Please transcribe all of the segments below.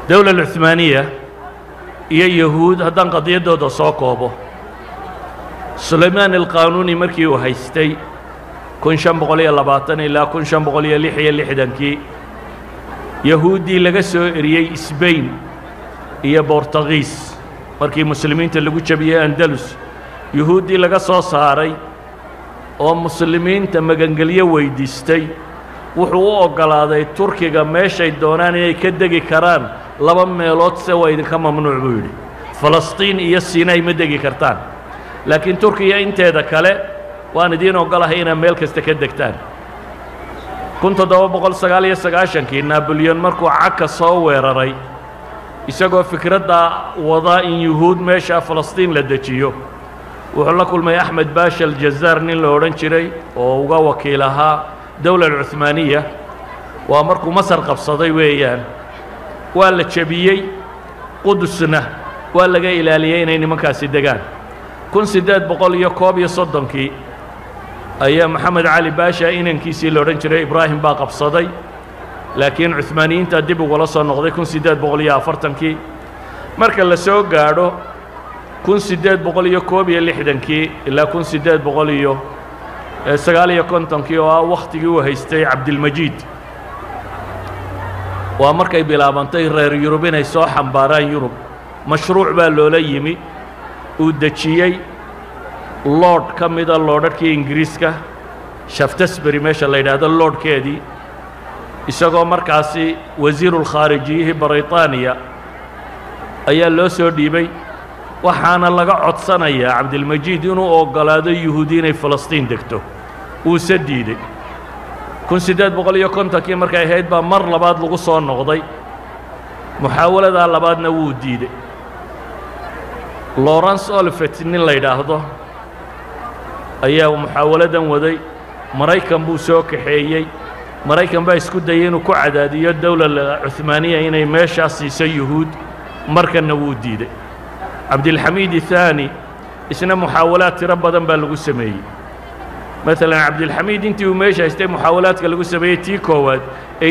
dawla alcuthmaaniya iyo yahuud haddaan qadiyaddooda soo koobo sulaymaan alqaanuuni markii uu haystay 1520 ilaa 1566 yahuuddii laga soo eriyey Spain iyo Boortaqiis markii muslimiinta lagu jabiyey Andalus yahuuddii laga soo saaray oo muslimiinta magangelyo weydiistay wuxuu u ogolaaday Turkiga meeshay doonaan inay ka degi karaan laba meelood se waa idinka mamnuuc buu yidhi Falastiin iyo Sinai ma degi kartaan laakiin Turkiya inteeda kale waan idiin ogolahay inaad meel kasta ka degtaan 1799 Napoleon markuu Caka soo weeraray isagoo fikradda wada in yuhuud meesha Falastiin la dejiyo wuxuu la kulmay Ahmed Basha al-Jazaar nin la odhan jiray oo uga wakiil ahaa dawla alcuthmaaniya waa markuu Masar qabsaday weeyaan waa la jabiyey Qudusna waa laga ilaaliyay inay nimankaasi degaan 1831 ayaa Maxamed Cali Basha inankiisii la odhan jiray Ibrahim baa qabsaday laakiin cuthmaaniyiinta dib uga soo noqday 1840 marka la soo gaadho 1861 ilaa 1859 oo ah waqtigii uu haystay Cabdilmajiid waa markay bilaabantay reer Yurub inay soo xambaaraan Yurub mashruuc baa loola yimi uu dejiyey lord ka mida lordadkii Ingiriiska Shaftesbury meesha la yidhaahdo lordkeedii isagoo markaasi wasiirul khaarijiyihi Bariitaaniya ayaa loo soo dhiibay waxaana laga codsanayaa Cabdilmajiid inuu ogolaado yuhuudi inay Falastiin degto uu diiday 1850 markay ahayd baa mar labaad lagu soo noqday muxaawalada labaadna wuu diiday Lawrence Oliphant nin la yidhaahdo ayaa muxaawaladan waday Maraykan buu soo kaxeeyey Maraykan baa isku dayay inuu ku cadaadiyo dawla cuthmaaniya inay meeshaas siiso yuhuud markana wuu diiday Cabdilxamiid الثاني isna muxaawalaad tiro badan baa lagu sameeyey مثلا Cabdilxamiid intii uu meesha haystay muxaawalaadka lagu sameeyey tii koowaad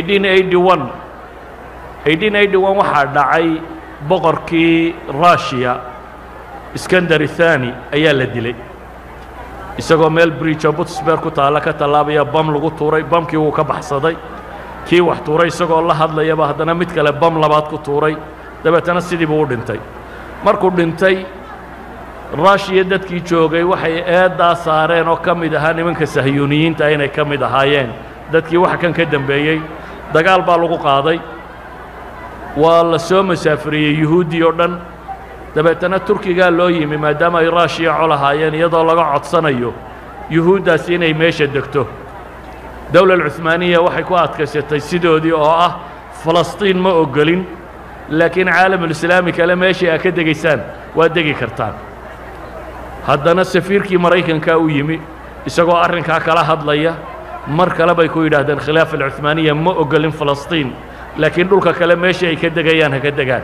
1881 waxaa dhacay boqorkii Russia Iskandar الثاني ayaa la dilay isagoo meel bridge Butsberg ku taala ka talaabaya bam lagu tuuray bamkii uu ka baxsaday kii wax tuuray isagoo la hadlayaba haddana mid kale bam labaad ku tuuray dabeetana sidii buu u dhintay markuu dhintay Russia dadkii joogay waxay eedaa saareen oo ka mid ahaa nimanka sahyuuniyiinta inay ka mid ahaayeen dadkii waxa kan ka dambeeyey dagaal baa lagu qaaday waa la soo masaafiriyey yuhuudi oo dhan dabeetana Turkiga loo yimi maadaama ay Russia colahaayeen iyadoo laga codsanayo yuhuuddaas inay meesha degto dawla alcuthmaaniya waxay ku adkaysatay sidoodii oo ah Falastiin ma ogolin laakiin caalamul islaami kale meesha ay ka degaysaan waa degi kartaan haddana safiirkii Maraykanka uu yimi isagoo arrinkaa kala hadlaya mar kale bay ku yidhaahdeen khilaaf alcuthmaaniya ma ogolin Falastiin laakiin dhulka kale meesha ay ka degayaan ha ka degaan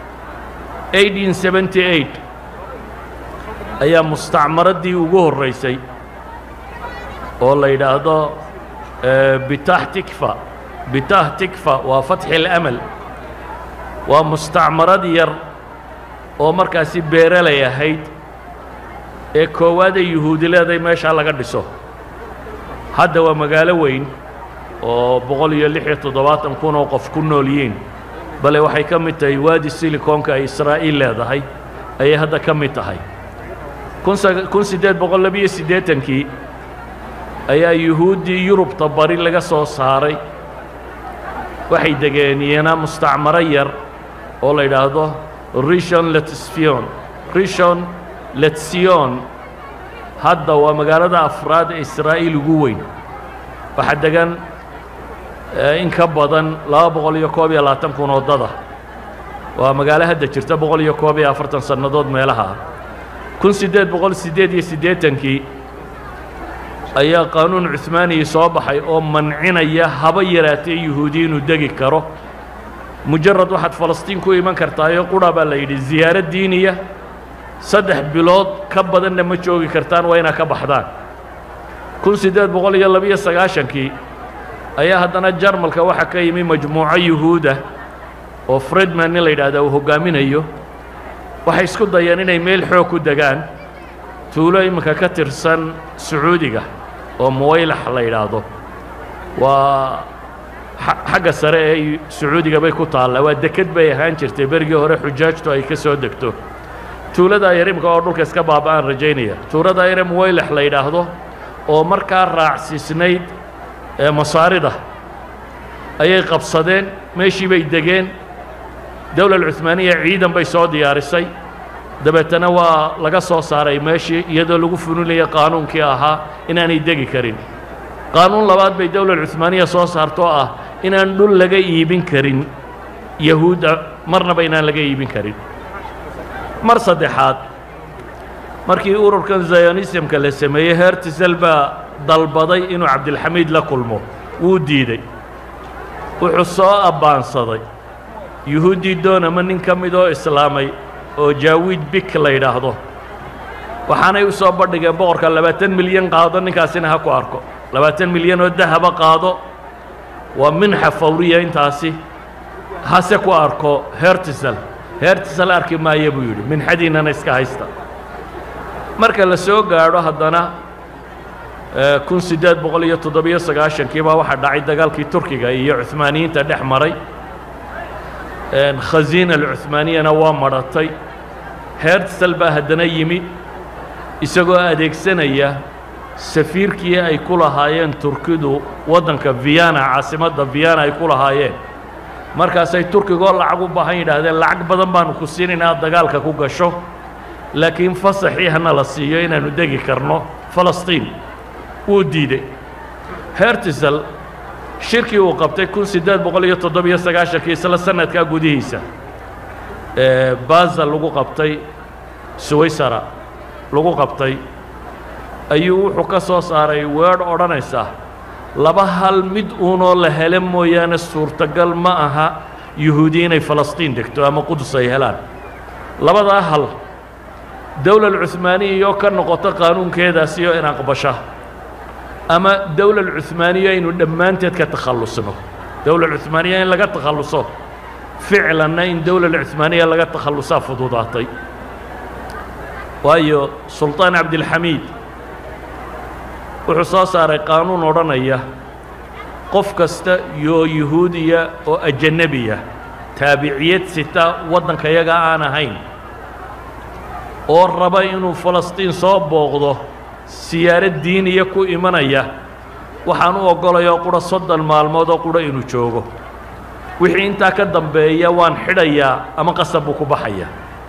1878 ayaa mustacmaradii ugu horeysay oo la yidhaahdo Bitah Tikfa waa Fatxi al-Amal waa mustacmarad yar oo markaasi beeralay ahayd ee koowaad ay yuhuudi leedahay meesha laga dhiso hadda waa magaalo weyn oo 176 kun oo qof ku nool yihiin bale waxay ka mid tahay waadi silicoonka ay Israa'iil leedahay ayay hadda ka mid tahay 1882 ayaa yuhuudi Yurubta bari laga soo saaray waxay degeen iyana mustacmaro yar oo la yidhaahdo Rishon LeZion hadda waa magaalada afraad ee Israa'iil ugu weyn waxa degan in ka badan 221 kun oo dad ah waa magaalo hadda jirta 141 sannadood meelaha 1888 ayaa qaanuun cuthmaani soo baxay oo mancinaya haba yaraatay yuhuudi inuu degi karo mujarrad waxaad Falastiin ku iman kartaa qura baa la yidhi ziyaaro diiniya 3 bilood ka badanna ma joogi kartaan waa inaa ka baxdaan 1892 ayaa haddana Jarmalka waxa ka yimi majmuuco yuhuuda oo Friedman nin la yidhaahdo uu hogaaminayo waxay isku dayeen inay meel xoog ku degaan tuulo iminka ka tirsan Sacuudiga oo Muwaylax la yidhaahdo waa xagga sare ee Sacuudiga bay ku taallaa waa deked bay ahaan jirtay berigii hore xujaajtu ay ka soo degto tuulada yarimka oo dhulka iska baaba'an rajaynaya tuulada yarim Muwaylax la yidhaahdo oo markaa raacsiisnayd ee masaarida ayay qabsadeen meeshii bay degeen dawlad Cuthmaaniya ciidan bay soo diyaarisay dabeetana waa laga soo saaray meeshii iyadoo lagu fulinaya qaanuunkii ahaa inaanay degi karin qaanuun labaad bay dawlad Cuthmaaniya soo saartoo ah inaan dhul laga iibin karin yahuuda marnaba inaan laga iibin karin mar saddexaad markii ururkan Zionismka la sameeyey Herzl baa dalbaday inuu Cabdilxamiid la kulmo wuu diiday wuxuu soo abbaansaday yuhuudi doonama nin ka mid oo islaamay oo Jaawid Bik la yidhaahdo waxaanay u soo bandhigeen boqorka 20 milyan qaado ninkaasina ha ku arko 20 milyan oo dahaba qaado waa minxa fawriya intaasi hase ku arko Herzl arki maayo buu yidhi minxadiinana iska haysta marka la soo gaadho haddana 1897 baa waxaa dhacay dagaalkii Turkiga iyo Cuthmaaniyiinta dhex maray khasiina al-Cuthmaaniyana waa maratay Herzl baa haddana yimi isagoo adeegsanaya safiirkii ay ku lahaayeen Turkidu waddanka Vienna caasimadda Vienna ay ku lahaayeen markaasay Turkiga lacag u baahan yidhaahdeen lacag badan baanu ku siinaynaa dagaalka ku gasho laakiin fasaxii hana la siiyo inaanu degi karno Falastiin wuu diiday Herzl shirkii uu qabtay 1897 isla sanadka gudihiisa Basel lagu qabtay Switzerland lagu qabtay ayuu wuxuu ka soo saaray weer odhanaysa laba hal mid uunoo la hele mooyaane suurtagal ma aha yuhuudi inay Falastiin degto ama Qudus ay helaan labadaa hal dawlad Cuthmaaniya iyo ka noqoto qaanuunkeedaasi iyo in aqbasha ama dawlad Cuthmaaniya inuu dhammaanteed ka takhalusno dawlad Cuthmaaniya in laga takhaluso ficlanna in dawlad Cuthmaaniya laga takhalusaa fududaatay waayo Sultaan Cabdilxamiid wuxuu soo saaray qaanuun odhanaya qof kasta iyo yuhuudiya oo ajnabiya taabiciyad sita waddanka yaga aan ahayn oo raba inuu Falastiin soo booqdo siyaarad diiniya ku imanaya waxaan u ogolayaa qura 30 maalmood oo qura inuu joogo wixii intaa ka dambeeya waan xidhayaa ama qasab buu ku baxaya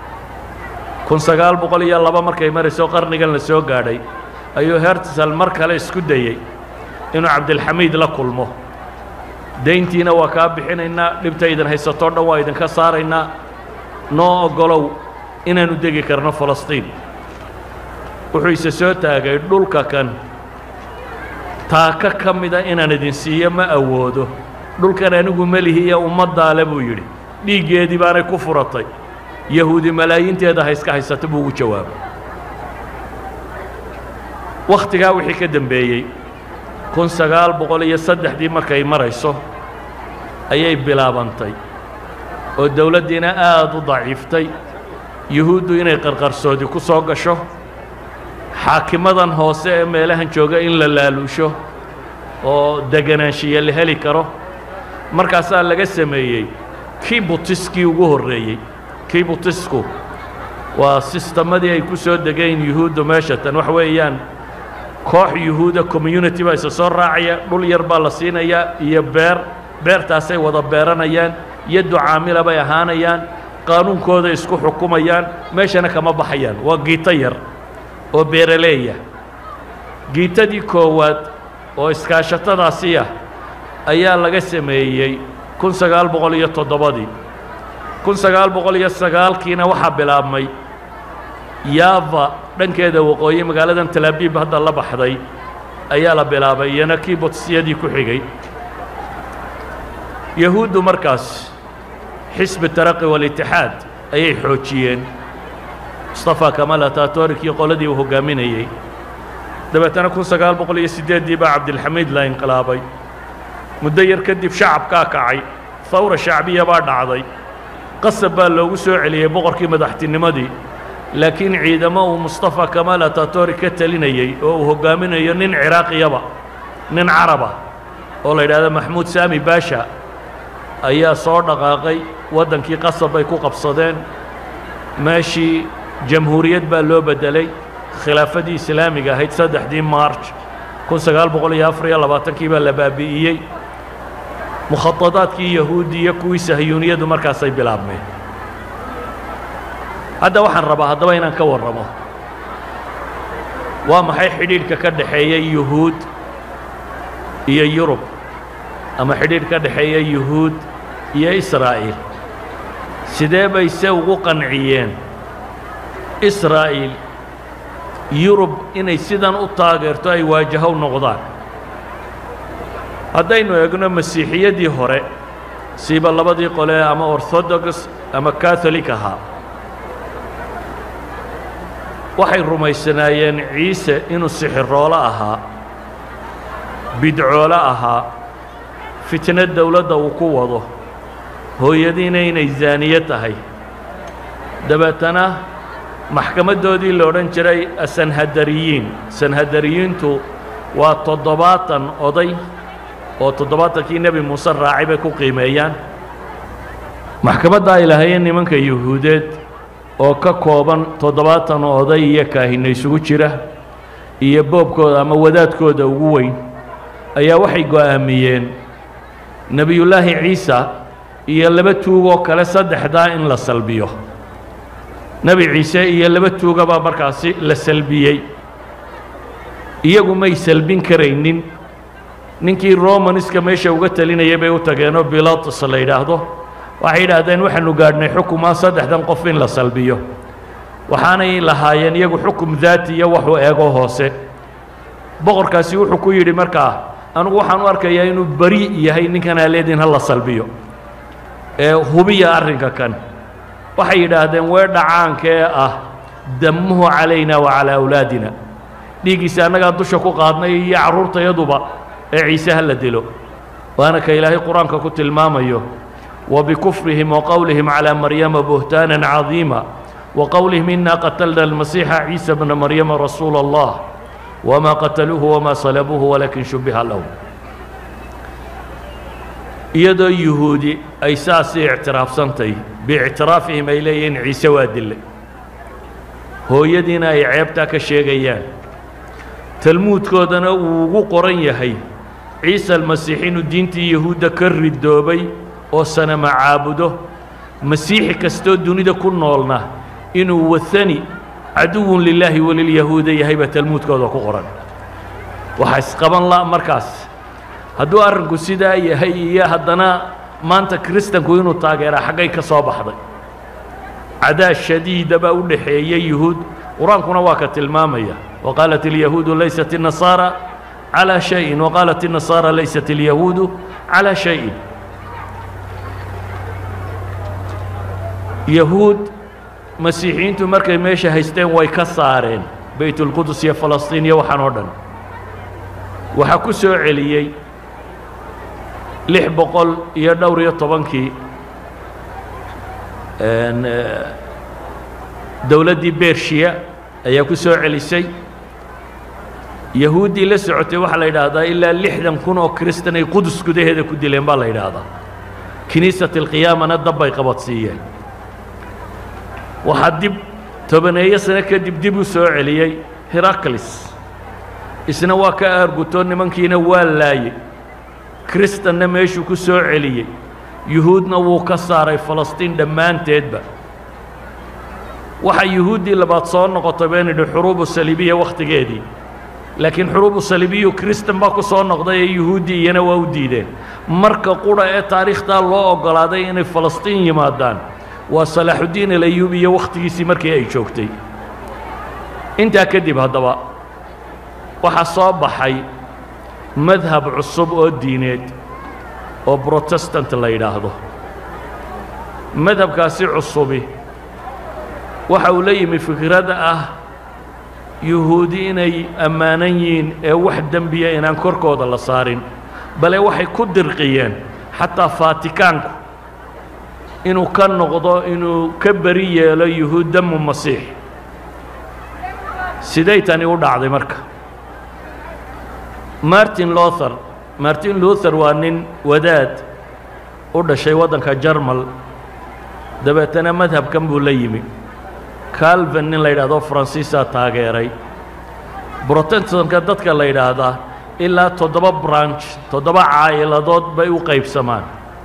1902 markay marayso qarnigan la soo gaadhay ayuu Herzl mar kale isku dayay inuu Cabdilxamiid la kulmo deyntiina waa kaa bixinaynaa dhibtaydan haysato dhan waa idinka saaraynaa noo ogolow inaanu degi karno Falastiin wuxuu isa soo taagay dhulka kan taaka ka mida inaan idin siiyo ma awoodo dhulkan anigu ma lihiya ummaddaale buu yidhi dhiiggeedii baanay ku furatay yahuudi malaayinteeda ha iska haysato buu ugu jawaabay wakhtigaa wixii ka dambeeyey 1903 markay marayso ayay bilaabantay oo dawladdiina aad u daciiftay yuhuuddu inay qarqarsoodi ku soo gasho xaakimadan hoose ee meelahan jooga in la laaluusho oo deganaanshiya la heli karo markaasaa laga sameeyey kiibutiskii ugu horreeyey kiibutisku waa sistemadii ay ku soo degeen yuhuuddu meesha tan wax weeyaan koox yuhuuda community baa isa soo raacaya dhul yar baa la siinayaa iyo beertaasay wada beeranayaan yaddu caamila bay ahaanayaan qaanuunkooda isku xukumayaan meeshana kama baxayaan waa giito yar oo beeraleeya giitadii koowaad oo iskaashatadaasi ah ayaa laga sameeyey 1907 1909kiina waxaa bilaabmay Yava dhankeeda waqooyi magaaladan Tel Aviv hadda la baxday ayaa la bilaabay iyana kiibutsiyadii ku xigay yahuuddu markaas xisbi taraqi wal-itixaad ayay xoojiyeen Mustafa Kamal Atatürk iyo qoladii uu hogaaminayay dabeetana 1908 baa Cabdilxamiid la inqilaabay muddo yar kadib shacabkaa kacay thawra shacbiya baa dhacday qasab baa loogu soo celiyey boqorkii madaxtinimadii laakiin ciidamo uu Mustafa Kemal Atatürk ka talinayay oo uu hogaaminayo nin Ciraaqiyaba nin Caraba oo la yiraahdo Mahmoud Sami Basha ayaa soo dhaqaaqay wadankii qasab ay ku qabsadeen meeshii jamhuuriyad baa loo bedelay khilaafadii islaamiga ahayd 3 March 1924 baa la baabi'iyey mukhaططaadkii yahuudiya kuwii sahyuuniyadu markaasay bilaabmeen hadda waxaan rabaa haddaba inaan ka warramo waa maxay xidhiidhka ka dhaxeeya yuhuud iyo yurub ama xidhiidh ka dhaxeeya yuhuud iyo israa'iil sidee bay se ugu qanciyeen israa'iil yurub inay sidan u taageerto ay waajahow noqdaan haddaynu eegno masiixiyadii hore siiba labadii qole ama orthodox ama catholic ahaa waxay rumaysanaayeen ciise inuu sixiroolo ahaa bidcoolo ahaa fitna dawladda uu ku wado hooyadiina inay zaaniye tahay dabeetana maxkamadoodii la odhan jiray sanhadariyiintu waa 70 oday oo 70kii nebi muuse raacay bay ku qiimeeyaan maxkamadda ay lahaayeen nimanka yuhuudeed oo ka kooban 70 oday iyo kaahina isugu jira iyo boobkooda ama wadaadkooda ugu weyn ayaa waxay go'aamiyeen nebiyullaahi ciisa iyo 2 tuugoo kale saddexdaa in la salbiyo nebi ciise iyo 2 tuugabaa markaasi la salbiyey iyagu may salbin karaynin ninkii romaniska meesha uga talinayay bay u tageenoo Pilatus la yidhaahdo waxay yidhaahdeen waxaanu gaadhnay xukumaa 3 qof in la salbiyo waxaanay lahaayeen iyagu xukum daati iyo waxuu eego hoose boqorkaasi wuxuu ku yidhi markaa anugu waxaan u arkayaa inuu bari yahay ninkan aleedin ha la salbiyo ee hubiya arrinka kan waxay yidhaahdeen weedha caankee ah damuhu calayna wa calaa awlaadina dhiiggiisa annagaa dusha ku qaadnay iyo carruurtayaduba ee ciise ha la dilo waana ka ilaahay qur-aanka ku tilmaamayo وبكفرهم وقولهم على مريم بهتانا عظيما وقولهم إنا قتلنا المسيح عيسى بن مريم رسول الله وما قتلوه وما صلبوه ولكن شبه لهم يدو يهودي أي ساسي اعتراف سنتي باعترافهم إليين عيسى وادل هو يدينا يعيبتك الشيغيان تلمود كودنا وقرن يهي عيسى المسيحين دينتي يهودا كرد دوبي oo sana macaabudo masiixi kastoo dunida ku noolna inuu wathani caduwun lilaahi walilyahuuda yahayba talmuudkooda ku qoran waxa isqaban la markaas hadduu arrinku sidaa yahay iyo haddana maanta kiristanku inuu taageera xaggay ka soo baxday cadaa shadiida baa u dhaxeeyey yuhuud qur-aankuna waa ka tilmaamaya waqaalat alyahuudu laysat الnasaara calaa shayin waqaalat الnasaara laysat alyahuudu calaa shayin yahuud masiixiyiintu markay meesha haysteen way ka saareen baytulqudus iyo falastiin iyo waxaan oo dhan waxaa ku soo celiyey 612 dowladdii bershiya ayaa ku soo celisay yahuuddii la socotay waxaa la yidhaahdaa ilaa 60,000 oo kristan ay qudus gudaheeda ku dileen baa la yidhaahdaa kiniisat alqiyaamana dab bay qabadsiiyeen waxaa dib 10 sano kadib dib u soo celiyey Heraclius isna waa ka aarguto nimankiina waa laayay kristanna meeshuu ku soo celiyey yuhuudna wuu ka saaray falastiin dhammaanteedba waxa yuhuuddii labaad soo noqotay been idhi xuruubu saliibiya wakhtigeedii laakiin xuruubu saliibiyu kristan baa ku soo noqday ee yuhuuddii iyana waa u diideen marka qura ee taariikhtaa loo oggolaaday inay falastiin yimaadaan waa salaaxuddiin alayuubi iyo wakhtigiisii markii ay joogtay intaa kadib haddaba waxaa soo baxay madhab cusub oo diineed oo protestant la yidhaahdo madhabkaasi cusubi waxa uu la yimi fikrada ah yuhuudi inay ammaanan yihiin ee wax dembiya inaan korkooda la saarin bale waxay ku dirqiyeen xataa faatikaanku inuu ka noqdo inuu ka beri yeelo yuhuud damu masiix siday tani u dhacday marka martin luther waa nin wadaad u dhashay waddanka jarmal dabeetana madhabkan buu la yimi calvin nin la yidhaahdo faransiisaa taageeray protestantka dadka la yidhaahdaa ilaa 7 branch 7 caa'iladood bay u qaybsamaan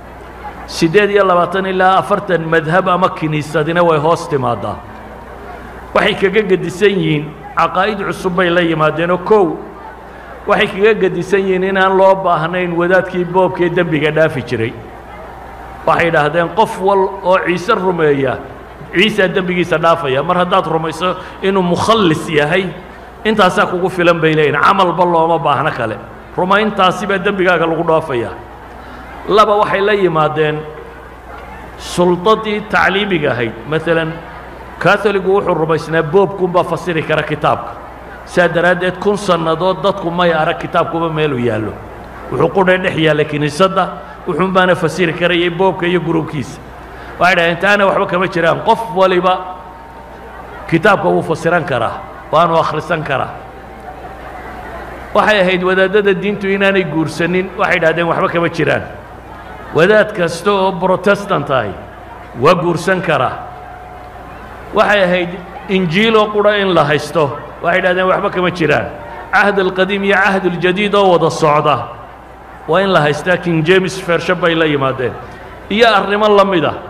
28 ilaa 40 madhab ama kiniisadina way hoos timaadaa waxay kaga gedisan yihiin caqaa'id cusub bay la yimaadeenoo kow waxay kaga gedisan yihiin inaan loo baahnayn wadaadkii boobkee dembiga dhaafi jiray waxay yidhaahdeen qof wal oo ciise rumeeya ciise dembigiisa dhaafaya mar haddaad rumayso inuu mukhallis yahay intaasaa kugu filan bay leeyihin camalba looma baahno kale rumayntaasi baa dembigaaga lagu dhaafaya laba waxay la yimaadeen suldadii tacliimiga ahayd maalan katholigu wuxuu rumaysnaa boobkunbaa fasiri kara kitaabka saa daraaddeed 1000 sannadood dadku may arag kitaabkuba meeluu yaallo wuxuu qudhay dhex yaallay kiniisadda wuxuunbaana fasiri karayay boobka iyo gurubkiisa waxay dhahay intaana waxba kama jiraan qof waliba kitaabka wuu fasiran karaa waanu akhrisan karaa waxay ahayd wadaadada diintu inaanay guursanin waxay dhahdeen waxba kama jiraan wadaad kasta oo protestant ahi waa guursan karaa waxay ahayd injiiloo qura in la haysto waxay dhahdeen waxba kama jiraan cahd alqadiim iyo cahd aljadiid oo wada socda waa in la haystaa king james version bay la yimaadeen iyo arrimo la mid ah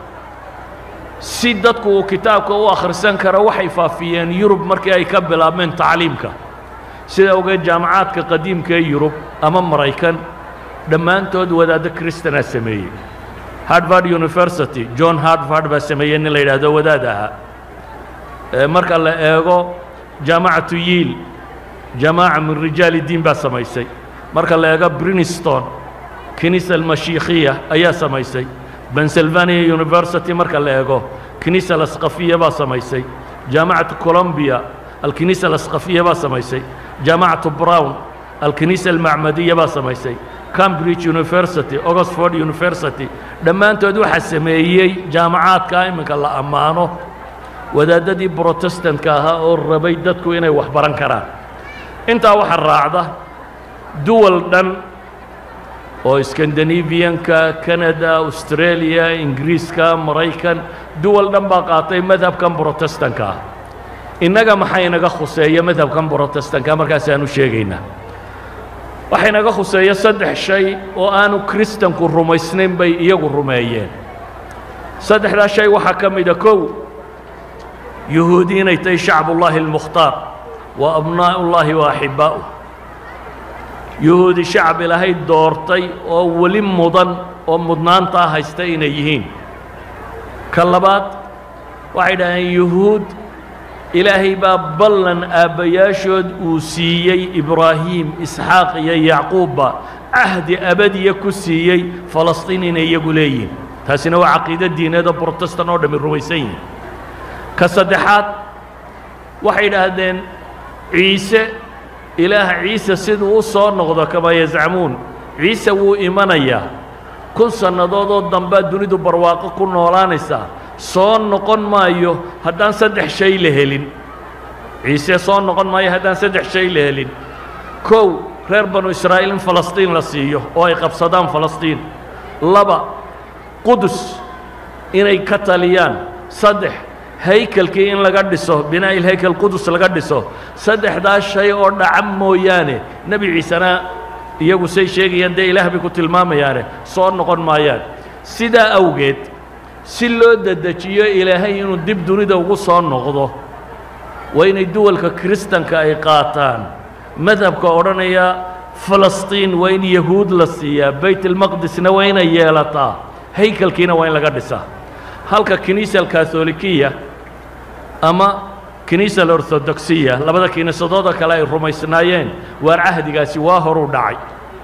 si dadku uu kitaabka u akhrisan karo waxay faafiyeen yurub markii ay ka bilaabmeen tacliimka sida ogeed jaamacaadka qadiimka ee yurub ama maraykan dhammaantood wadaaddo kristana sameeyey harvard university john harvard baa sameeyey nin la yidhaahdo wadaad ahaa marka la eego jaamacatu yiil jamaaca min rijaali diin baa samaysay marka la eego princeton kiniisa almashiikhiya ayaa samaysay pennsylvania university marka la eego kiniisa alasqafiya baa samaysay jaamacatu columbia alkiniisa alasqafiya baa samaysay jaamacatu brown alkiniisa almacmadiya baa samaysay cambridge university oxford university dhammaantood waxaa sameeyey jaamacaadka iminka la ammaano wadaadadii protestantka ahaa oo rabay dadku inay wax baran karaan intaa waxaa raacda duwal dhan oo scandinavianka canada australia ingiriiska maraykan duwal dhan baa qaatay madhabkan protestanka ah innaga maxaa inaga khuseeya madhabkan protestanka markaasaanu sheegaynaa waxaa inaga khuseeya 3 shay oo aanu kristanku rumaysnayn bay iyagu rumeeyeen 3daa shay waxaa ka mida kow yuhuudi inay tahay shacbullaahi almukhtaar wa abnaa'ullaahi wa axibbaa'uh yuhuudi shacab ilaahay doortay oo weli mudan oo mudnaantaa haysta inay yihiin ka labaad waxay dhaheen yuhuud ilaahay baa ballan aabbayaashood uu siiyey ibraahiim isxaaq iyo yacquubba cahdi abadiya ku siiyey falastiin inay iyagu leeyihin taasina waa caqiido diineed oo protestan oo dhammi rumaysan yihin ka saddexaad waxay idhaahdeen ciise ilaah ciise siduu u soo noqdo kamaa yazcamuun ciise wuu imanayaa 1000 sannadood oo dambaa dunidu barwaaqo ku noolaanaysaa soo noqon maayo haddaan 3 shay la helin ciise soo noqon maayo haddaan 3 shay la helin kow reer banu israa'iil in falastiin la siiyo oo ay qabsadaan falastiin 2 qudus inay ka taliyaan 3 haykalkii in laga dhiso binaa'i haykal qudus laga dhiso 3daa shay oo dhaca mooyaane nebi ciisena iyagu say sheegayaan dee ilaah bay ku tilmaamayaane soo noqon maayaan sidaa awgeed si loo dedejiyo ilaahay inuu dib dunida ugu soo noqdo waa inay duwalka kiristanka ay qaataan madhabka odhanaya falastiin waa in yahuud la siiyaa baytalmaqdisna waa inay yeelataa haykalkiina waa in laga dhisaa halka kiniisa alkatholikiya ama kiniisa alorthodoxiya labada kiniisadooda kale ay rumaysnaayeen waar cahdigaasi waa horuu dhacay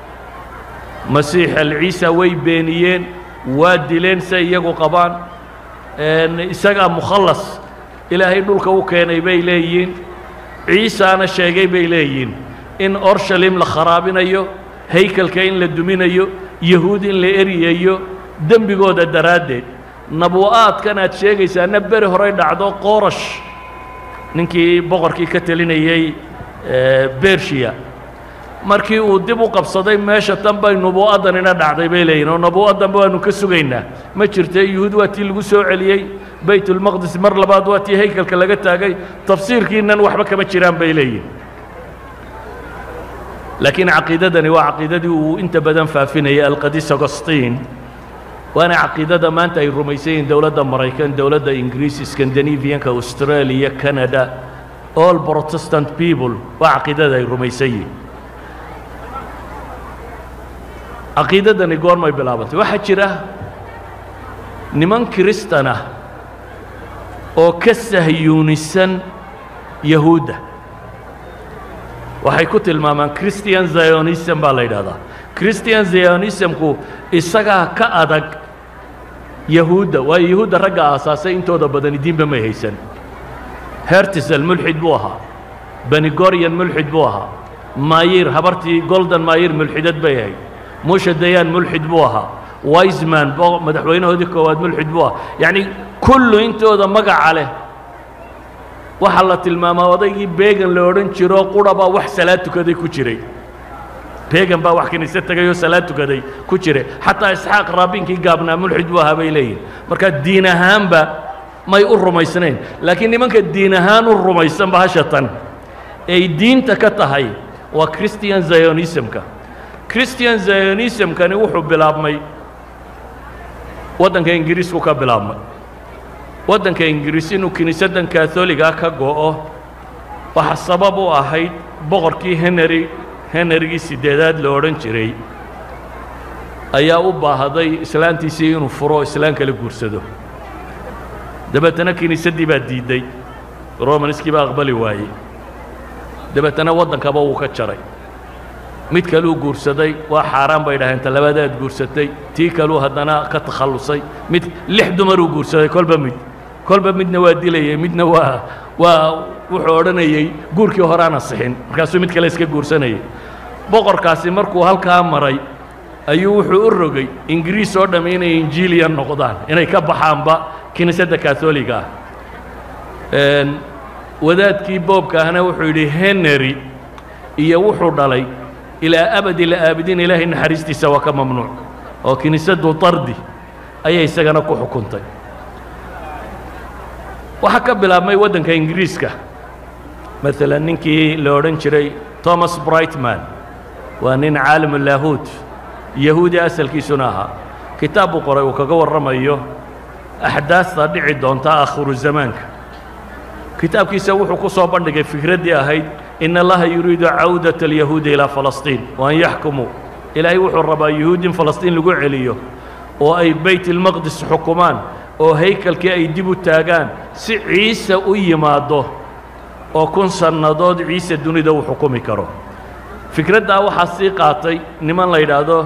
masiix alciisa way beeniyeen waa dileen say iyagu qabaan isagaa mukhallas ilaahay dhulka u keenay bay leeyihiin ciisaana sheegay bay leeyihiin in orshalim la kharaabinayo haykalka in la duminayo yahuud in la eriyayo dembigooda daraaddeed nabu'aadkan aad sheegaysaana beri horey dhacdo qoorash ninkii boqorkii ka telinayey bershiya markii uu dib u qabsaday meesha tan bay nubuu'addanina dhacday bay leeyihin oo nubuu'addanba waanu ka sugaynaa ma jirta yuhuud waa tii lagu soo celiyey baytulmaqdis mar labaad waa tii haykalka laga taagay tafsiirkiinan waxba kama jiraan bay leeyihin laakiin caqiidadani waa caqiidadii uu inta badan faafinayay alqadiis agostiin waana caqiidada maanta ay rumaysan yihiin dowladda maraykan dowladda ingiriis scandinavianka australia canada all protestant people waa caqiidada ay rumaysan yihiin caqiidadani goormay bilaabantay waxaa jira niman kiristan ah oo ka sahyuunisan yahuudda waxay ku tilmaamaan christian zionism baa la yidhahdaa christian zionismku isagaa ka adag yahuudda waayo yahuudda ragga aasaasay intooda badani diinba may haysan hertisel mulxid buu ahaa benigorian mulxid buu ahaa maayir habartii golden maayir mulxidad bay ahayd musha dayaan mulxid buu ahaa wiseman madaxweynahoodii koowaad mulxid buu ahaa yacni kullu intooda magaca leh waxaa la tilmaamaa odaygii began la odhan jiro qura baa wax salaad tukaday ku jiray began baa wax kiniisad tegayoo salaad tukaday ku jiray xataa isxaaq raabinkii gaabnaa mulxid buu ahaa bay leeyihin marka diin ahaanba may u rumaysnayn laakiin nimanka diin ahaan u rumaysan bahashatan ay diinta ka tahay waa christian zionismka christian zionismkani wuxuu bilaabmay waddanka ingiriisku ka bilaabmay waddanka ingiriis inuu kiniisaddan katholiga ka go'o waxa sabab u ahayd boqorkii henrigii sideedaad la odhan jiray ayaa u baahday islaantiisii inuu furo islaan kala guursado dabeetana kiniisaddii baa diidday romanskii baa aqbali waayey dabeetana waddankaba wuu ka jaray mid kaluu guursaday waa xaaraan bay dhaheen ta labadaad guursatay tii kaluu haddana ka takhallusay mid 6 dumaruu guursaday kolba midna waa dilayey midna waa wuxuu odhanayey guurkii horaan asixin markaasuu mid kale iska guursanayay boqorkaasi markuu halkaa maray ayuu wuxuu u rogay ingiriis oo dhammi inay injiiliyan noqdaan inay ka baxaanba kiniisadda katholiga ah wadaadkii boobka ahna wuxuu yidhi henry iyo wuxuu dhalay ilaa abadi la aabidin ilaahay naxariistiisa waa ka mamnuuc oo kiniisaddu tardi ayay isagana ku xukuntay waxaa ka bilaabmay waddanka ingiriiska maalan ninkii la odhan jiray thomas brightman waa nin caalimu laahuud yahuudi asalkiisuna ahaa kitaab buu qoray uu kaga warramayo axdaasta dhici doonta aakhiru zamaanka kitaabkiisa wuxuu ku soo bandhigay fikraddii ahayd in allaha yuriidu cawdata alyahuudi ilaa falastiin wa an yaxkumuu ilaahay wuxuu rabaa yahuud in falastiin lagu celiyo oo ay bayt ilmaqdis xukumaan oo haykalkii ay dib u taagaan si ciise u yimaado oo 1000 sannadood ciise dunida uu xukumi karo fikraddaa waxaa sii qaatay niman la yidhaahdo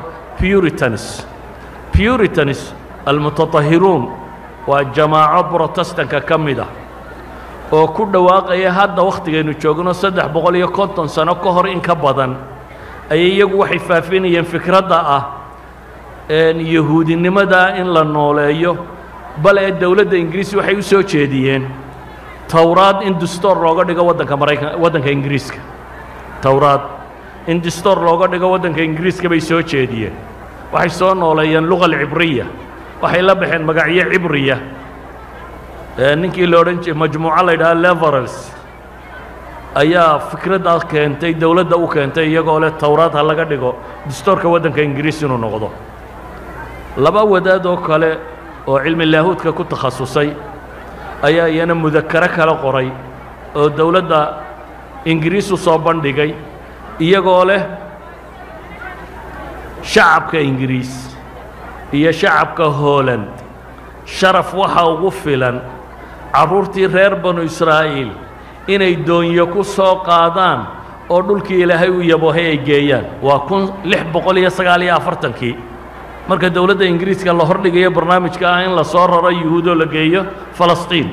puritanis almutatahiruun waa jamaaco brotestanka ka mid ah oo ku dhawaaqaya hadda wakhtigaynu joogno 350 sano ka hor in ka badan ayay iyagu waxay faafinayeen fikradda ah yahuudinimada in la nooleeyo bale dowladda ingiriis waxay u soo jeediyeen towraad in dastuur looga dhigo waddanka ingiriiska towraad in dastuur looga dhigo waddanka ingiriiska bay soo jeediyeen waxay soo nooleeyeen luqa alcibriya waxay la baxeen magacyo cibriya ninkii la odhan jiray majmuuco la yidhaha leverels ayaa fikraddaa keentay dowladda u keentay iyagoo leh towraad ha laga dhigo dastuurka waddanka ingiriis inuu noqdo laba wadaad oo kale oo cilmi laahuudka ku takhasusay ayaa iyana mudakaro kala qoray oo dowladda ingiriis u soo bandhigay iyagoo leh shacabka ingiriis iyo shacabka Holland sharaf waxa ugu filan carruurtii reer banu Israa'iil inay doonyo ku soo qaadaan oo dhulkii ilaahay u yabohay ay geeyaan waa 1649 marka dowladda ingiriiska la hordhigayo barnaamijka ah in la soo raro yuhuudo la geeyo falastiin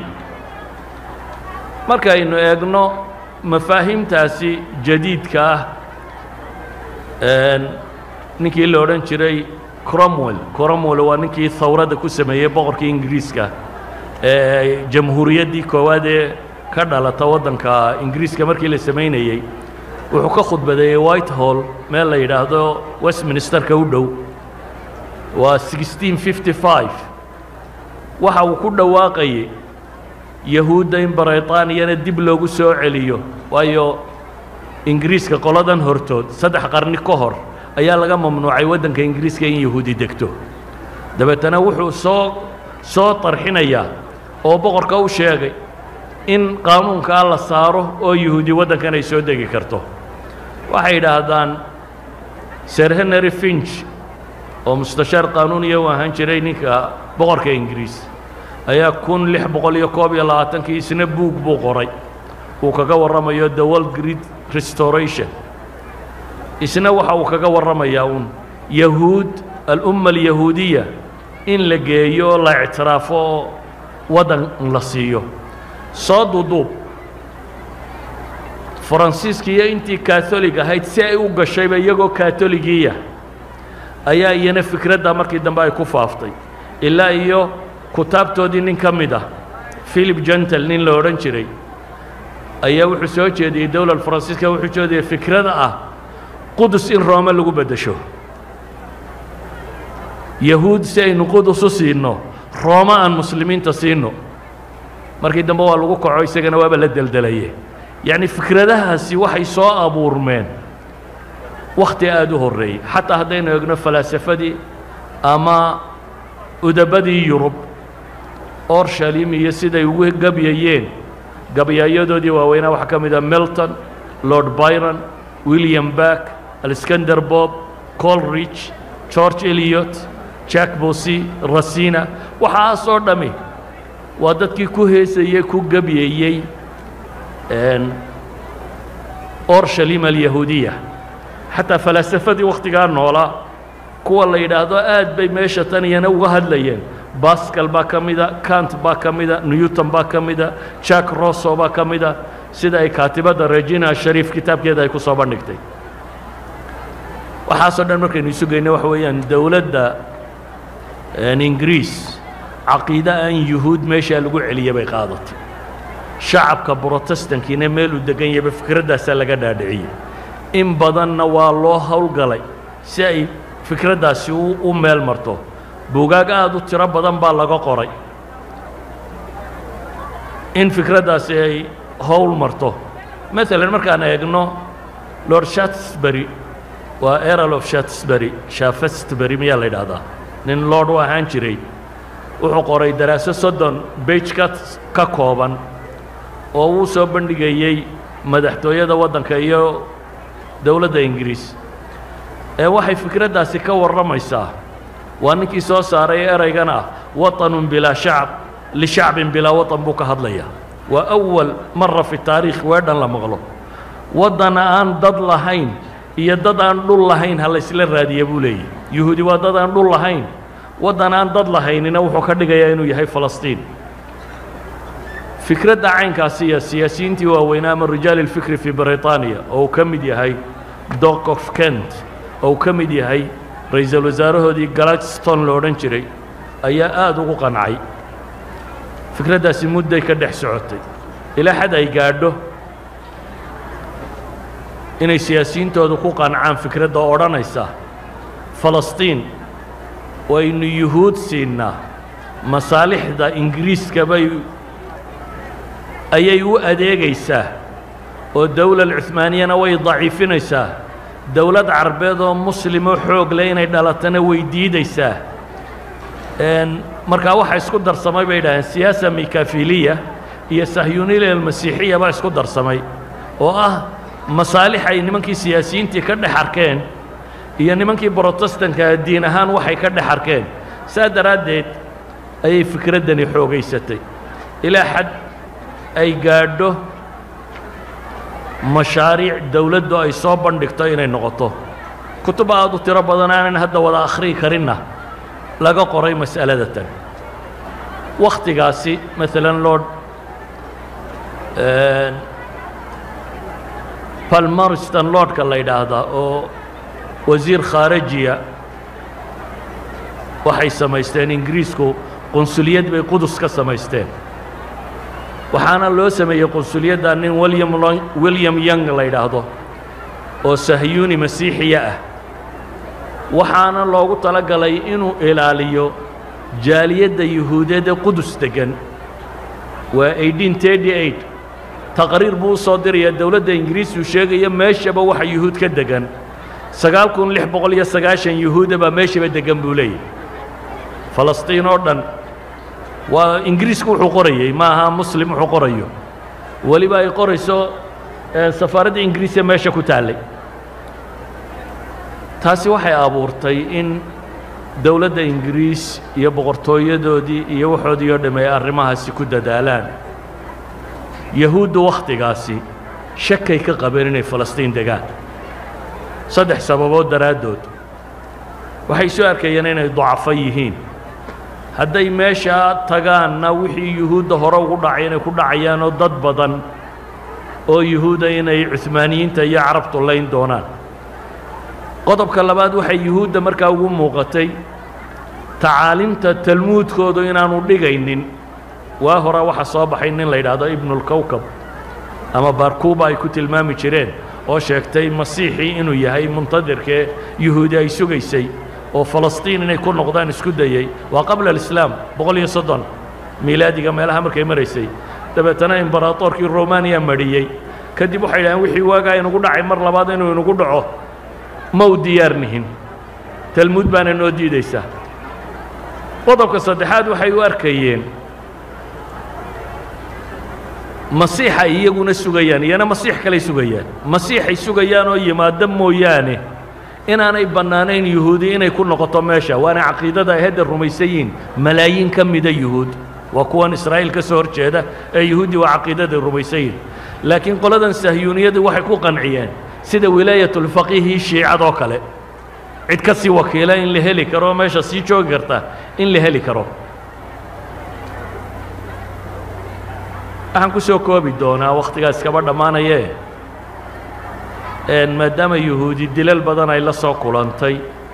marka aynu eegno mafaahiimtaasi jadiidka ah ninkii la odhan jiray cromwell waa ninkii thawradda ku sameeyey boqorkii ingiriiska ee jamhuuriyaddii koowaad ee ka dhalata waddanka ingiriiska markii la samaynayey wuxuu ka khudbadeeyey whitehall meel la yidhaahdo westminsterka u dhow waa 1655 waxa uu ku dhawaaqayey yahuudda in baraytaaniyana dib loogu soo celiyo waayo ingiriiska qoladan hortood 3 qarni ka hor ayaa laga mamnuucay waddanka ingiriiska in yahuudi degto dabeetana wuxuu soo tarxinayaa oo boqorka u sheegay in qaanuunkaa la saaro oo yahuudi waddankan ay soo degi karto waxay yidhaahdaan sir henry finch oo mustashaar qaanuuniya u ahaan jiray ninka boqorka ingiriis ayaa 1621 isna buug buu qoray uu kaga warramayo the world great restoration isna waxa uu kaga warramayaa yahuud al-umma al-yahuudiya in la geeyo la ictiraafo waddan la siiyo soo duuduub faransiiskiiyo intii kaatolig ahayd si ay u gashayba iyagoo kaatoligiya ayaa iyana fikradda markii dambe ay ku faaftay ilaa iyo kutaabtoodii nin ka mid ah philip gentle nin la odhan jiray ayaa wuxuu soo jeediyey dowlad faransiiska wuxuu jeediyey fikrada ah qudus in roome lagu beddesho yahuud si aynu qudus u siinno rooma aan muslimiinta siinno markii dambe waa lagu kaco isagana waaba la deldelaye yacni fikradahaasi waxay soo abuurmeen wakhti aad u horreeyey xataa haddaynu eegno falaasafadii ama udabadii yurub orshalim iyo siday ugu gabyayeen gabyaayadoodii waaweynaa waxaa ka mid ah milton lord byron william back alexander bob coleridge george eliot jack bosi racina waxaasoo dhammi waa dadkii ku heesayey ku gabyayey orshalim alyahuudiya xataa falaasafadii wakhtigaa noolaa kuwa la yidhaahdo aad bay meesha tan iyana uga hadlayeen bascal baa ka mida kant baa ka mida newton baa ka mida jack rosso baa ka mida sida ay kaatibadda regina shariif kitaabkeeda ay ku soo bandhigtay waxaasoo dhan markaynu isu geyno waxa weeyaan dowladda ingiriis caqiide aan yuhuud meeshaa lagu celiya bay qaadatay shacabka brotestankiina meel uu degan yahayba fikraddaasaa laga dhaadhiciyey in badanna waa loo howlgalay si ay fikraddaasi u meel marto buugaag aad u tiro badan baa laga qoray in fikraddaasi ay howl marto maalan markaan eegno lord shaftesbury waa earl of shaftesbury miyaa la yidhaahdaa nin lord u ahaan jiray wuxuu qoray daraaso 30 bage ka kooban oo uu soo bandhigayey madaxtooyada waddanka iyo dowladda ingiriis ee waxay fikraddaasi ka warramaysaa waa ninkii soo saaray eraygana ah waطanun bilaa shacb lishacbin bilaa waطan buu ka hadlayaa waa awal mara fi taariikh weedhan la maqlo waddana aan dad lahayn iyo dad aan dhul lahayn ha laysla raadiya buu leeyahy yuhuudi waa dad aan dhul lahayn waddan aan dad lahaynina wuxuu ka dhigayaa inuu yahay falastiin fikradda caynkaasi iyo siyaasiyiintii waaweynaa ama rijaal ilfikri fi britaniya oo uu ka mid yahay dock of kent oo uu ka mid yahay ra-iisul wasaarahoodii gladstone la odhan jiray ayaa aad ugu qancay fikraddaasi mudday ka dhex socotay ilaa xad ay gaadho inay siyaasiyiintoodu ku qancaan fikradda odhanaysa falastiin waynu yuhuud siinaa masaalixda ingiriiska ayay u adeegaysaa oo dowla alcuhmaaniyana way daciifinaysaa dowlad carbeed oo muslimoo xoog leh inay dhalatana way diidaysaa markaa waxa isku darsamay bay yidhaaheen siyaasa mikafiliya iyo sahyuniya almasiixiya baa isku darsamay oo ah masaalix ay nimankii siyaasiyiintii ka dhex arkeen iyo nimankii brotestanka diin ahaan waxay ka dhex arkeen saa daraaddeed ayay fikraddani xoogaysatay ilaa xad ay gaadho mashaariic dowladdu ay soo bandhigto inay noqoto kutub aad u tiro badan aanan hadda wada akhriyi karinna laga qoray mas'alada tan wakhtigaasi maalan lord palmerston lordka la yidhaahdaa oo wasiir khaarijiya waxay samaysteen ingiriisku qunsuliyad bay qudus ka samaysteen waxaana loo sameeyey qunsuliyadda nin william young la yidhaahdo oo sahyuuni masiixiya ah waxaana loogu talagalay inuu ilaaliyo jaaliyadda yuhuudeed ee qudus degan waa 1838 taqriir buu soo diraya dawladda ingiriisku sheegaya meeshaba waxa yuhuud ka degan 9690 yuhuud baa meeshaba degan buu leeyahay falastiin oo dhan waa ingiriisku wuxuu qorayay ma aha muslim wuxuu qorayo waliba ay qorayso safaaradda ingiriisiga meesha ku taalay taasi waxay abuurtay in dawladda ingiriis iyo boqortooyadoodii iyo waxoodii oo dhammeeyay arrimahaasi ku dadaalaan yahuuddu wakhtigaasi shakay ka qabeen inay falastiin degaan saddex sababood daraaddood waxay soo arkayeen inay dacafo yihiin hadday meesha tagaanna wixii yuhuudda hore ugu dhacay inay ku dhacayaanoo dad badan oo yuhuuda inay cuhmaaniyiinta iyo carabtu layn doonaan qodobka labaad waxay yuhuudda markaa ugu muuqatay tacaalimta talmuudkoodu inaanu dhigaynin waa hore waxa soo baxay nin la yidhaahdo ibnulkowkab ama baarkuuba ay ku tilmaami jireen oo sheegtay masiixii inuu yahay muntadirkee yuhuudi ay sugaysay oo falastiin inay ku noqdaan isku dayey waa qabla alislaam 130 miilaadiga meelaha markay maraysay dabeetana imbaraatoorkii romaniya mariyey kadib waxay yidhahdeen wixii waagaa inugu dhacay mar labaad inuu inugu dhaco ma u diyaarnihin talmuud baana noo diidaysaa qodobka saddexaad waxay u arkayeen masiixa iyaguna sugayaan iyana masiix kaley sugayaan masiixay sugayaan oo yimaado mooyaane inaanay bannaanayn yuhuudi inay ku noqoto meesha waana caqiidada ay hadda rumaysan yihiin malaayiin ka mida yuhuud waa kuwan israa'iil ka soo horjeeda ee yuhuudi waa caqiidaday rumaysan yihiin laakiin qoladan sahyuuniyadu waxay ku qanciyeen sida wilaayatulfaqiihii shiicadoo kale cid ka sii wakiila in la heli karo meesha sii joogi karta in la heli karo waxaan ku soo koobi doonaa wakhtigaas kaba dhammaanayee maadaama yuhuudi dilal badan ay la soo kulantay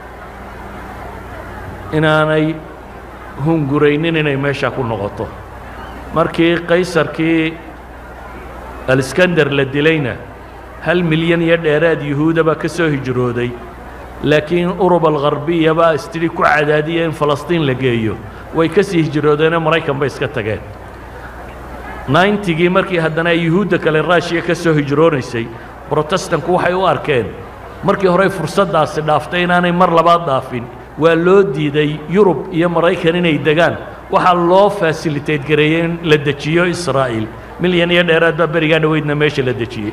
inaanay hunguraynin inay meesha ku noqoto markii qaysarkii aliskandar la dilayna 1 milyan iyo dheeraad yuhuudaba ka soo hijrooday laakiin urub algarbiya baa istiri ku cadaadiya in falastiin la geeyo way ka sii hijroodeenoo maraykan bay iska tageen 90gii markii haddana ay yuhuudda kale raashiya ka soo hijroonaysay brotestanku waxay u arkeen markii horey fursaddaasi dhaaftay inaanay mar labaad dhaafin waa loo diiday yurub iyo maraykan inay degaan waxaa loo fasilitayt gareeyey in la dejiyo israa'iil milyan iyo dheeraad baa berigaa dhoweydna meesha la dejiyey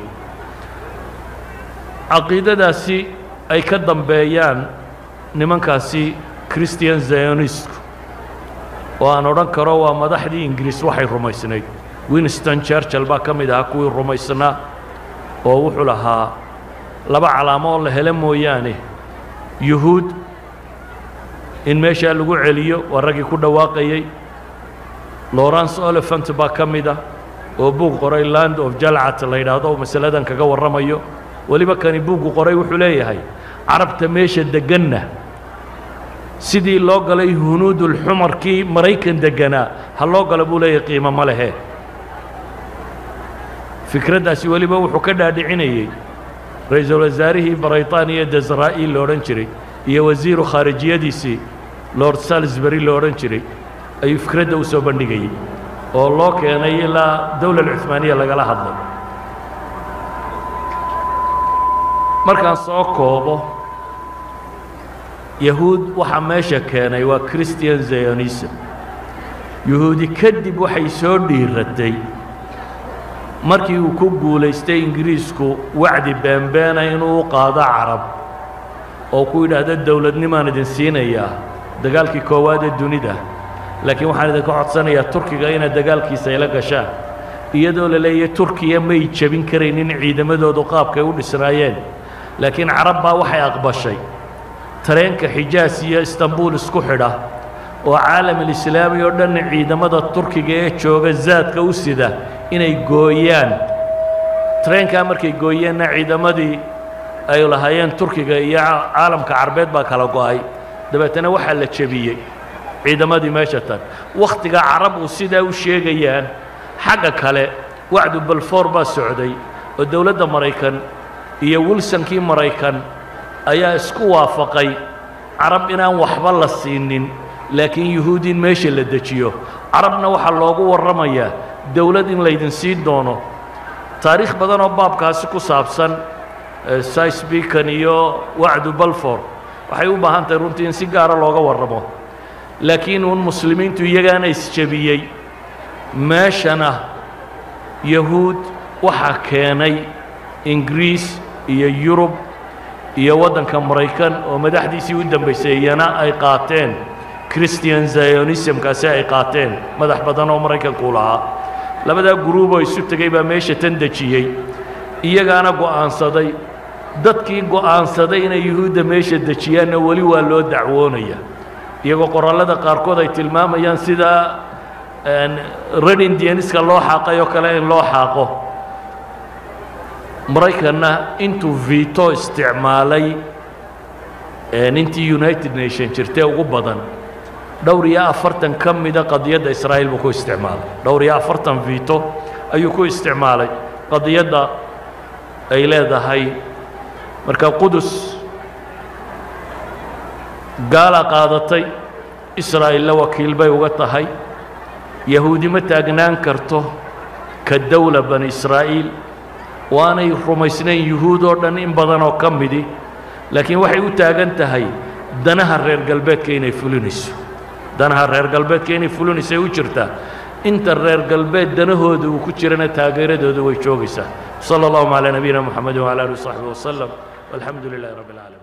caqiidadaasi ay ka dambeeyaan nimankaasi christian zionistku oo aan odhan karo waa madaxdii ingiriis waxay rumaysnayd winston churchill baa ka mid ahaa kuwii rumaysnaa oo wuxuu lahaa laba calaamo oo la helo mooyaane yuhuud in meeshaa lagu celiyo waa raggii ku dhawaaqayey lawrence oliphant baa ka mid ah oo buug qoray land of jalcat la yidhaahdo oo masaladan kaga warramayo weliba kani buuggu qoray wuxuu leeyahay carabta meesha degganna sidii loo galay hunuudulxumarkii maraykan degganaa ha loo galo buu leeyahay qiimo ma lehe fikraddaasi weliba wuxuu ka dhaadhicinayey ra-iisul wasaarihii baraytaaniya desraa'iil lo odhan jiray iyo wasiiru khaarijiyadiisii lord salisbury lo odhan jiray ayuu fikradda u soo bandhigayey oo loo keenay ilaa dawla alcuhmaaniya lagala hadlay markaan soo koobo yahuud waxaa meesha keenay waa christian zionism yuhuudi kadib waxay soo dhiiratay markii uu ku guulaystay ingiriisku wacdi beenbeena inuu u qaado carab oo ku yidhaahdo dowladnimaan idin siinayaa dagaalkii koowaad ee dunida laakiin waxaan idinka codsanayaa turkiga inaad dagaalkiisa ila gashaan iyadoo la leeyahay turkiya may jebin karaynin ciidamadoodu qaabkay u dhisnaayeen laakiin carab baa waxay aqbashay tareenka xijaas iyo istanbuul isku xidha oo caalamalislaami oo dhan ciidamada turkiga ee jooga zaadka u sida inay gooyaan tareenkaa markay gooyeenna ciidamadii ay lahaayeen turkiga iyo caalamka carbeed baa kala go'ay dabeetana waxaa la jebiyey ciidamadii meesha tan wakhtiga carab uu sidaa u sheegayaan xagga kale wacdu balfoor baa socday oo dowladda maraykan iyo wilsonkii maraykan ayaa isku waafaqay carab inaan waxba la siinin laakiin yuhuud in meesha la dejiyo carabna waxaa loogu warramayaa dowlad in laydin siin doono taariikh badan oo baabkaasi ku saabsan sicebecon iyo wacdu balfour waxay u baahan tahay runtii in si gaara looga warramo laakiin uun muslimiintu iyagaana isjebiyey meeshana yahuud waxaa keenay ingiriis iyo yurub iyo waddanka maraykan oo madaxdiisii u dambaysay iyana ay qaateen christian zionismkaasi ay qaateen madax badan oo maraykanku lahaa labadaa guruuboo isu tegey baa meesha tan dejiyey iyagaana go'aansaday dadkii go'aansaday inay yuhuudda meesha dejiyaanna weli waa loo dacwoonaya iyagoo qorallada qaarkood ay tilmaamayaan sida red indianiska loo xaaqay oo kale in loo xaaqo maraykanna intuu vito isticmaalay intii united nation jirtee ugu badan dhowr iyo 40 ka mida qadiyadda israa'iil buu ku isticmaalay dhowr iyo 40 vito ayuu ku isticmaalay qadiyadda ay leedahay marka qudus gaala qaadatay israa'iilla wakiil bay uga tahay yahuudi ma taagnaan karto ka dawla bani israa'iil waanay rumaysnayn yuhuud oo dhan in badan oo ka midi laakiin waxay u taagan tahay danaha reer galbeedka inay fulinayso danaha reer galbeedka inay fulinayso u jirtaa inta reer galbeed danahooda uu ku jirana taageeradooda way joogaysaa sala allahu calaa nabiyina muxamed wacala aalihi wasaxbihi wasalam walxamdu lilahi rabbi alcaalamiin